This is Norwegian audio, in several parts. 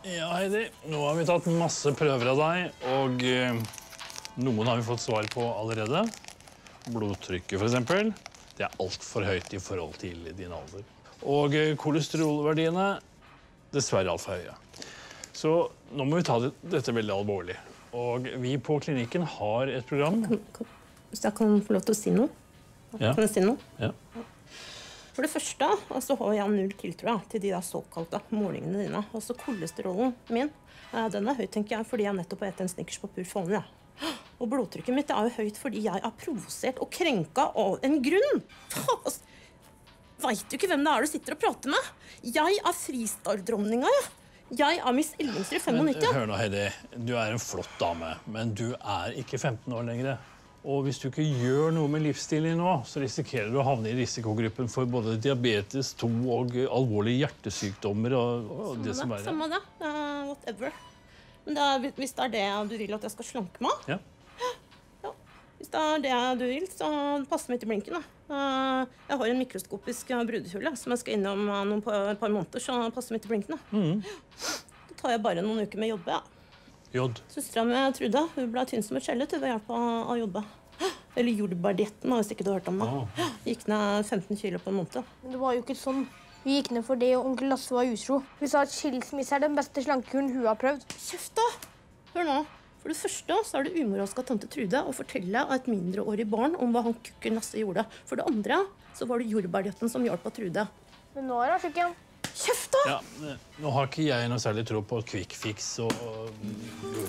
Ja, Heidi, nå har vi tatt masse prøver av deg, og noen har vi fått svar på allerede. Blodtrykket, for eksempel. Det er alt for høyt i forhold til din alder. Og kolesterolverdiene, dessverre alt for høye. Så nå må vi ta dette veldig alvorlig. Og vi på klinikken har et program. Hvis jeg kan få lov til å si noe? Ja. Kan jeg si noe? Ja. For det første så har jeg null tiltro til de der såkalte målingene dine. Også kolesterolen min, den er høy, tenker jeg, fordi jeg nettopp har spist en Snickers på pur faen, ja. Og blodtrykket mitt er jo høyt fordi jeg er provosert og krenka av en grunn. Vet du ikke hvem det er du sitter og prater med? Jeg er freestyle-dronninga, ja. Jeg er Miss Ellingsrud 95. Hør nå, Heidi. Du er en flott dame, men du er ikke 15 år lenger. Og hvis du ikke gjør noe med livsstilen nå, så risikerer du å havne i risikogruppen for både diabetes 2 og alvorlige hjertesykdommer og det som er. Samme det. Whatever. Men hvis det er det du vil at jeg skal slanke meg, ja. Ja. Hvis det er det du vil, så passer meg til blinken. Jeg har en mikroskopisk brudehule som jeg skal innom et par måneder, så passer meg til blinken. Da tar jeg bare noen uker med jobbe, ja. Jod. Søstera mi Trude, hun ble tynn som et skjelett ved hjelp av jodbe. Eller jordbærdietten, hvis ikke du har hørt om det. Gikk ned 15 kilo på en måned. Men det var jo ikke sånn. Vi gikk ned for det, og onkel Lasse var utro. Hun sa at skilsmisse er den beste slankekuren hun har prøvd. Kjeft da! Hør nå. For det første så er det umoralsk av tante Trude å fortelle et mindreårig barn om hva han kukken Lasse gjorde. For det andre så var det jordbærdietten som hjalp av Trude. Men nå er hun syk igjen. Kjeft da! Ja, nå har ikke jeg noe særlig tro på quick fix og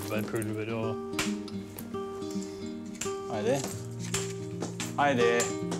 jordbærpulver og... Heidi? Heidi?